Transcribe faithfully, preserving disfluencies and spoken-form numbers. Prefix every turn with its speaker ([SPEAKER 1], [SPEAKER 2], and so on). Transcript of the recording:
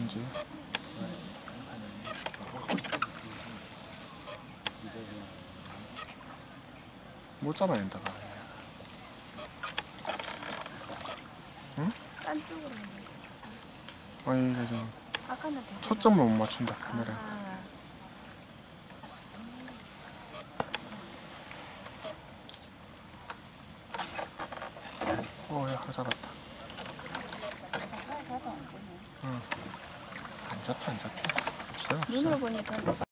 [SPEAKER 1] 뭔지. 못 잡아낸다가. 응?
[SPEAKER 2] 딴 쪽으로.
[SPEAKER 1] 아니 이게 좀
[SPEAKER 2] 아까는
[SPEAKER 1] 초점을 못 맞춘다 카메라.
[SPEAKER 2] 아.
[SPEAKER 1] 어, 야, 하나 잡았다. 응. 안 잡혀, 안 잡혀.
[SPEAKER 2] 눈으로 보니까